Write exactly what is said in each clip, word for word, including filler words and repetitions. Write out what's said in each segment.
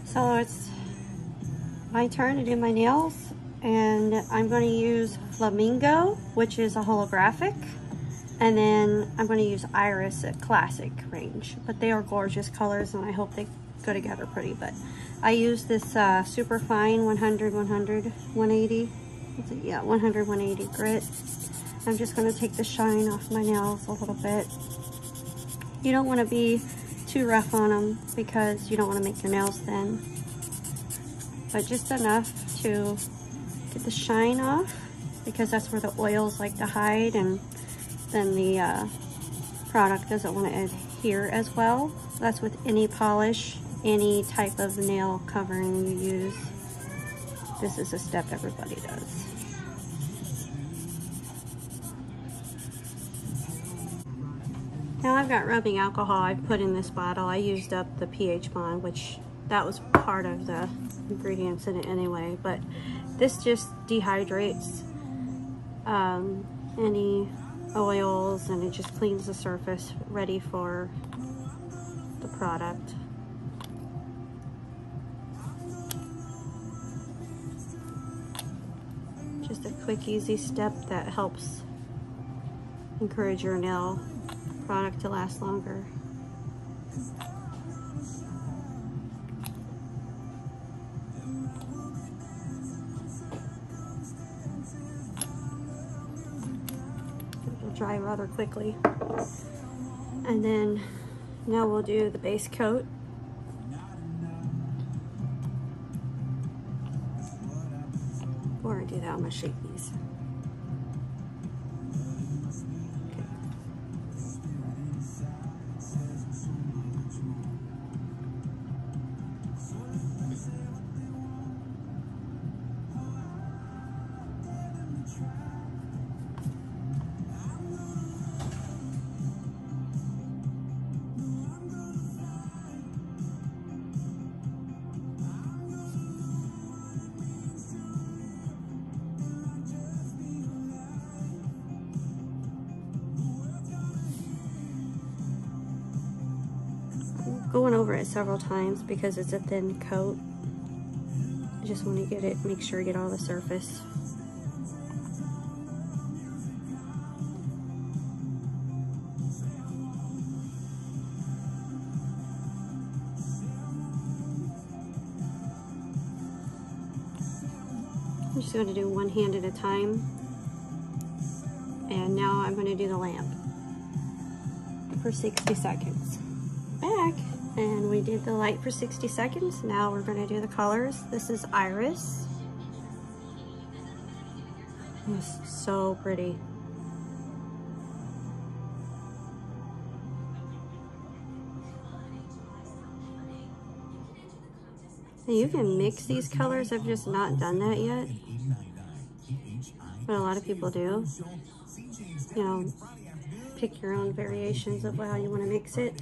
So it's my turn to do my nails, and I'm going to use Flamingo, which is a holographic, and then I'm going to use Iris, a classic range. But they are gorgeous colors, and I hope they go together pretty. But I use this uh, super fine one hundred, one hundred, one eighty. What's it? Yeah, one hundred, one eighty grit. I'm just going to take the shine off my nails a little bit. You don't want to be too rough on them because you don't want to make your nails thin, but just enough to get the shine off, because that's where the oils like to hide, and then the uh, product doesn't want to adhere as well. That's with any polish, any type of nail covering you use. This is a step everybody does. Now I've got rubbing alcohol I've put in this bottle. I used up the pH bond, which that was part of the ingredients in it anyway, but this just dehydrates um, any oils, and it just cleans the surface ready for the product. Just a quick, easy step that helps encourage your nail product to last longer. It'll dry rather quickly. And then now we'll do the base coat. Before I do that, I'm gonna shake these. Going over it several times because it's a thin coat. I just want to get it, make sure I get all the surface. I'm just going to do one hand at a time. And now I'm going to do the lamp for sixty seconds. Back. And we did the light for sixty seconds. Now we're going to do the colors. This is Iris. It's so pretty. And you can mix these colors. I've just not done that yet, but a lot of people do. You know, pick your own variations of how you want to mix it.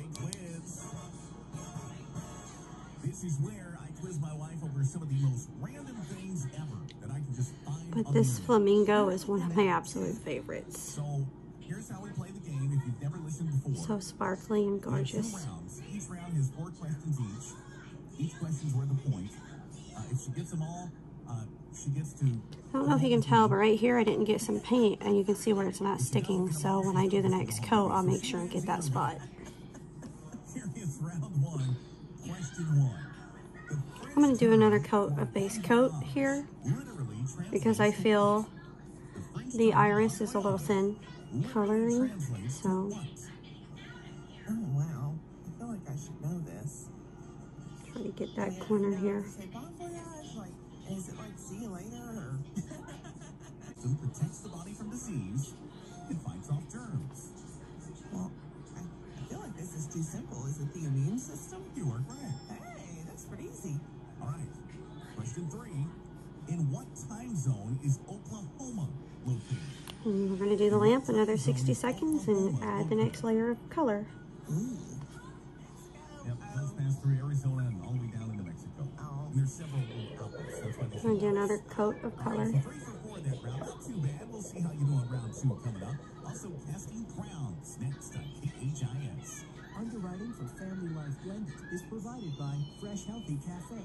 This is where I quiz my wife over some of the most random things ever that I can just find. But this flamingo is one of my absolute favorites. So here's how we play the game if you've never listened before. So sparkly and gorgeous. Rounds. Each round has four questions each. Each question's worth a point. Uh, if she gets them all, uh, she gets to... I don't know if you can tell, but right here I didn't get some paint, and you can see where it's not sticking. So when I do the next coat, I'll make sure and get that spot. Here is round one. I'm going to do another coat, a base coat here, because I feel the iris is a little thin coloring, so. Oh wow, I feel like I should know this. Try to get that corner here. Is it like see you later or? So it protects the body from disease and fights off germs. Well, I feel like this is too simple. Is it the immune system? You are correct. Hey, that's pretty easy. All right. Question three. In what time zone is Oklahoma located? And we're going to do the lamp another sixty seconds and add the next layer of color. Ooh. Yep, it does pass through Arizona and all the way down into Mexico. Oh. And there's several outlets. That's why I'm going to do another coat of color. Three for four that round. Not too bad. We'll see how you do on round two coming up. Also, casting crowns next on K H I S. Underwriting for Family Life Blended is provided by Fresh Healthy Cafe.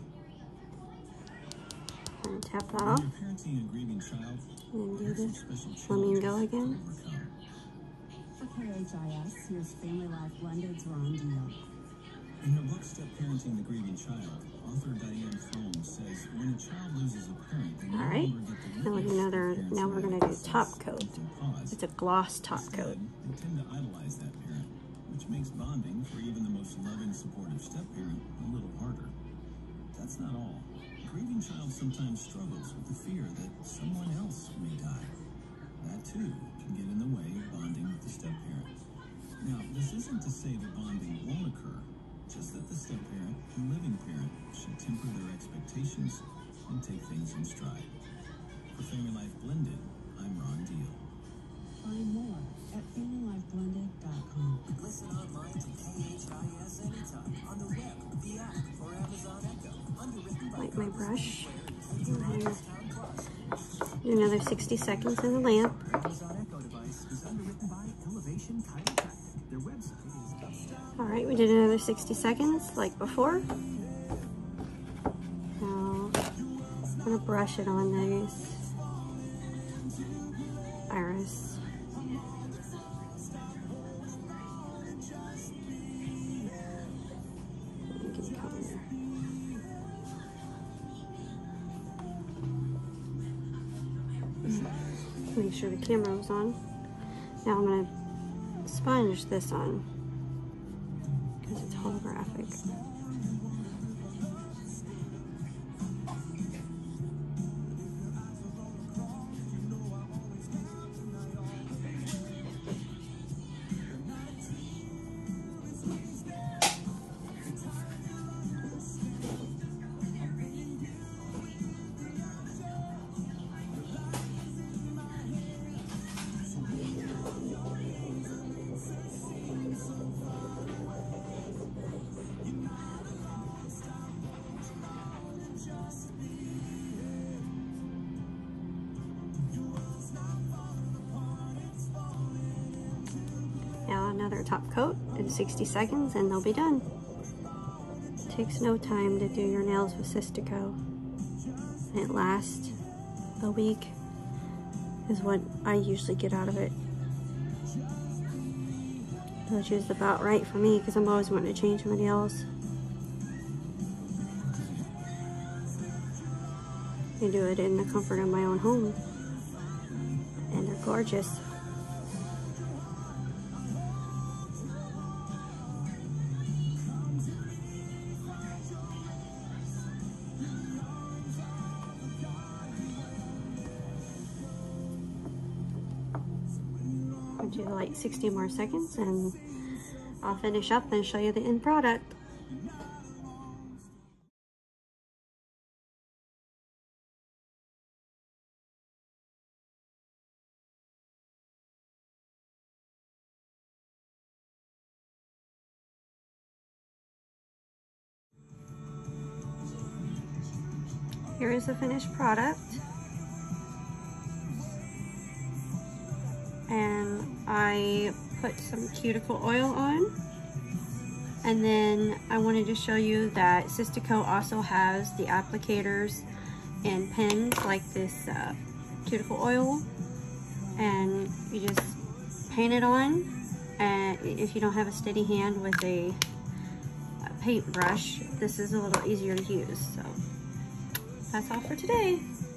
And tap that off. When you're parenting a grieving child, And do there are some this special flamingo challenges again. to overcome. For K H I S, here's Family Life Blended's Ron Deal. In her book, Step Parenting the Grieving Child, author Diane Foam says when a child loses a parent, they no All right. longer get the Now, witness another, the parent's now we're going to do life top process coat. and pause. It's a gloss top coat. Instead, they tend to idolize that parent, which makes bonding for even the most loving, supportive step-parent a little harder. That's not all. A grieving child sometimes struggles with the fear that someone else may die. That, too, can get in the way of bonding with the step-parent. Now, this isn't to say that bonding won't occur, just that the step-parent and living parent should temper their expectations and take things in stride. For Family Life Blended, I'm Ron Deal. Find more at family life blended dot com. Listen online to K H I S anytime on the web, the app, or Amazon Echo. Underwritten by Like my brush. Town Plus. Do another sixty seconds in the lamp. Amazon Echo device is underwritten by Elevation Chiropractic. Their website is upstairs. All right, we did another sixty seconds like before. Now, I'm gonna brush it on these iris. Get color. Make sure the camera was on. Now I'm gonna sponge this on because it's holographic. Now another top coat in sixty seconds and they'll be done. It takes no time to do your nails with Sistaco. And it lasts a week is what I usually get out of it. Which is about right for me because I'm always wanting to change my nails. I do it in the comfort of my own home. And they're gorgeous. I'll do like sixty more seconds and I'll finish up and show you the end product. Here is the finished product. And I put some cuticle oil on. And then I wanted to show you that Sistaco also has the applicators and pens like this uh, cuticle oil. And you just paint it on. And if you don't have a steady hand with a, a paintbrush, this is a little easier to use. So that's all for today.